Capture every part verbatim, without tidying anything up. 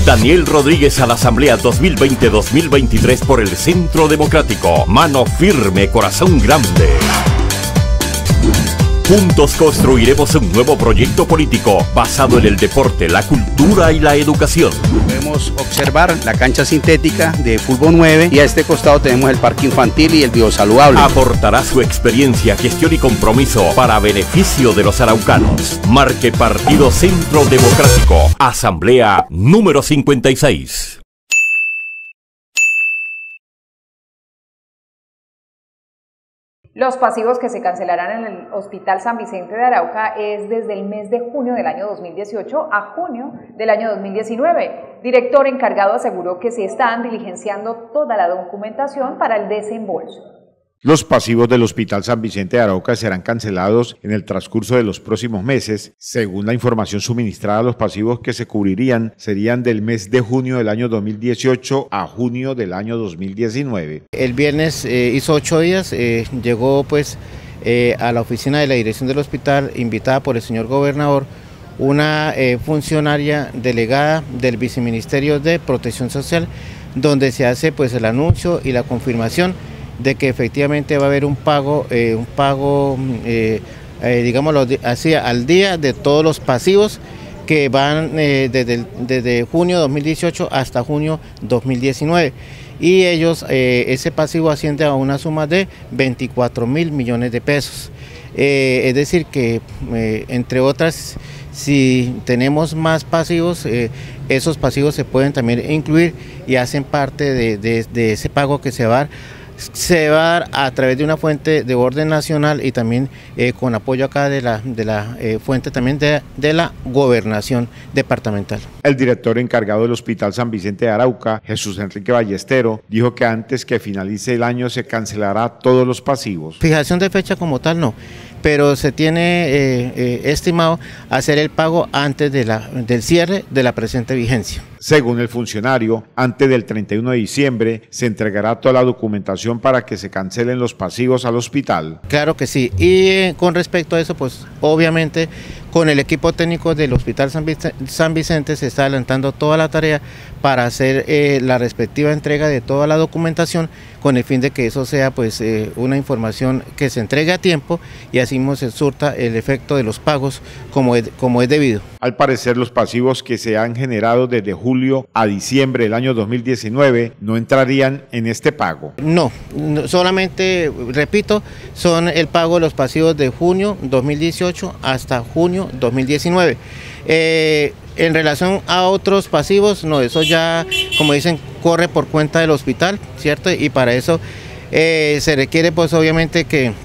Daniel Rodríguez a la Asamblea dos mil veinte dos mil veintitrés por el Centro Democrático. Mano firme, corazón grande. Juntos construiremos un nuevo proyecto político basado en el deporte, la cultura y la educación. Podemos observar la cancha sintética de fútbol nueve y a este costado tenemos el parque infantil y el biosaludable. Aportará su experiencia, gestión y compromiso para beneficio de los araucanos. Marque Partido Centro Democrático, Asamblea número cincuenta y seis. Los pasivos que se cancelarán en el Hospital San Vicente de Arauca es desde el mes de junio del año dos mil dieciocho a junio del año dos mil diecinueve. Director encargado aseguró que se están diligenciando toda la documentación para el desembolso. Los pasivos del Hospital San Vicente de Arauca serán cancelados en el transcurso de los próximos meses. Según la información suministrada, los pasivos que se cubrirían serían del mes de junio del año dos mil dieciocho a junio del año dos mil diecinueve. El viernes eh, hizo ocho días, eh, llegó pues eh, a la oficina de la dirección del hospital, invitada por el señor gobernador, una eh, funcionaria delegada del Viceministerio de Protección Social, donde se hace pues el anuncio y la confirmación de que efectivamente va a haber un pago, eh, un pago, eh, eh, digámoslo así, al día de todos los pasivos que van eh, desde, desde junio dos mil dieciocho hasta junio dos mil diecinueve. Y ellos, eh, ese pasivo asciende a una suma de veinticuatro mil millones de pesos. Eh, es decir que, eh, entre otras, si tenemos más pasivos, eh, esos pasivos se pueden también incluir y hacen parte de, de, de ese pago que se va a dar. Se va a dar a través de una fuente de orden nacional y también eh, con apoyo acá de la, de la eh, fuente también de, de la gobernación departamental. El director encargado del Hospital San Vicente de Arauca, Jesús Enrique Ballestero, dijo que antes que finalice el año se cancelará todos los pasivos. Fijación de fecha como tal no, pero se tiene eh, eh, estimado hacer el pago antes de la, del cierre de la presente vigencia. Según el funcionario, antes del treinta y uno de diciembre se entregará toda la documentación para que se cancelen los pasivos al hospital. Claro que sí, y eh, con respecto a eso, pues obviamente con el equipo técnico del Hospital San Vicente, San Vicente se está adelantando toda la tarea para hacer eh, la respectiva entrega de toda la documentación con el fin de que eso sea pues eh, una información que se entregue a tiempo y así se surta el efecto de los pagos como es, como es debido. Al parecer, los pasivos que se han generado desde julio a diciembre del año dos mil diecinueve no entrarían en este pago. No, no, solamente, repito, son el pago de los pasivos de junio dos mil dieciocho hasta junio dos mil diecinueve. Eh, en relación a otros pasivos, no, eso ya, como dicen, corre por cuenta del hospital, ¿cierto? Y para eso eh, se requiere pues obviamente que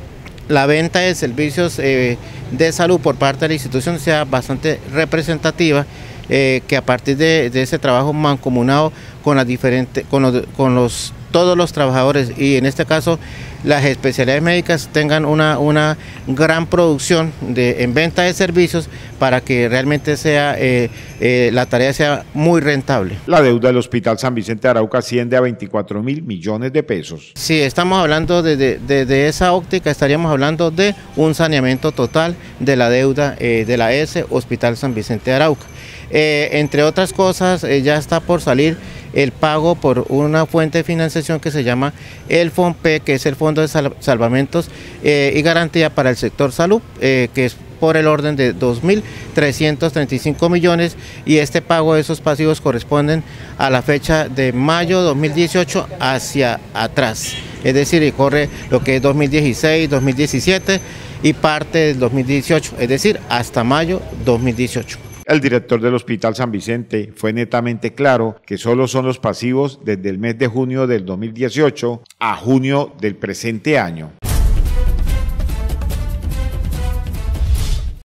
la venta de servicios eh, de salud por parte de la institución sea bastante representativa, eh, que a partir de, de ese trabajo mancomunado con las diferentes, con los, con los todos los trabajadores y en este caso las especialidades médicas tengan una, una gran producción de, en venta de servicios para que realmente sea eh, eh, la tarea sea muy rentable. La deuda del Hospital San Vicente de Arauca asciende a veinticuatro mil millones de pesos. Si estamos hablando de, de, de, de esa óptica, estaríamos hablando de un saneamiento total de la deuda eh, de la S Hospital San Vicente de Arauca. Eh, entre otras cosas, eh, ya está por salir el pago por una fuente de financiación que se llama el FONPE, que es el Fondo de Sal Salvamentos eh, y Garantía para el Sector Salud, eh, que es por el orden de dos mil trescientos treinta y cinco millones, y este pago de esos pasivos corresponden a la fecha de mayo dos mil dieciocho hacia atrás, es decir, y corre lo que es dos mil dieciséis, dos mil diecisiete y parte del dos mil dieciocho, es decir, hasta mayo dos mil dieciocho. El director del Hospital San Vicente fue netamente claro que solo son los pasivos desde el mes de junio del dos mil dieciocho a junio del presente año.